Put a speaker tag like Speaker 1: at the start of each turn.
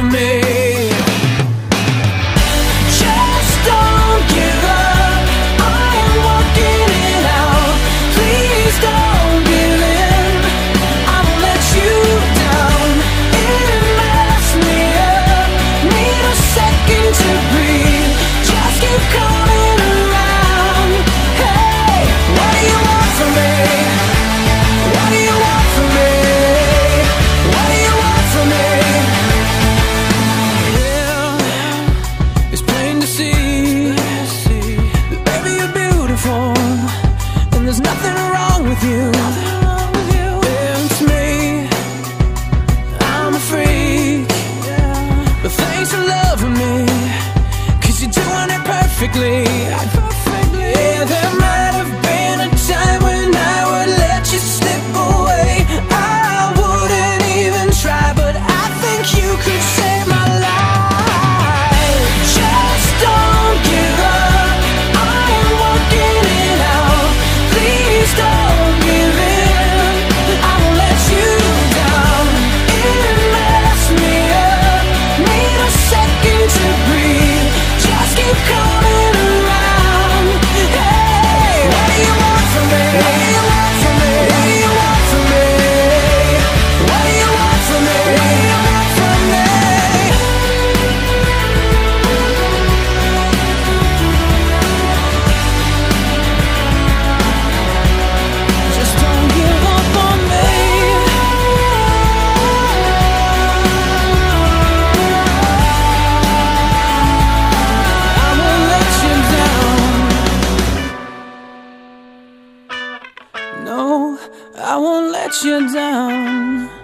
Speaker 1: for me. Just don't give up, I am working it out. Please don't give in, I won't let you down. It messed me up, need a second to breathe. Just keep coming around. Hey, what do you want from me? What do you want from me? What do you want from me? Yeah, it's plain to see that baby you're beautiful, and there's nothing wrong with you. It's me, I'm a freak, but thanks for loving me, 'cause you're doing it perfectly. Yeah, there might have been a time when I would let you slip away. I wouldn't even try, but I think you could save my life. Just don't give up, I am working it out. Please don't give in, I won't let you down. It messed me up, need a second to breathe. Just keep coming around. Hey, what do you want from me? What do you want from me? What do you want from me? What do you want from me? What do you want from me? Just don't give up on me. I won't let you down. No, I won't let you down.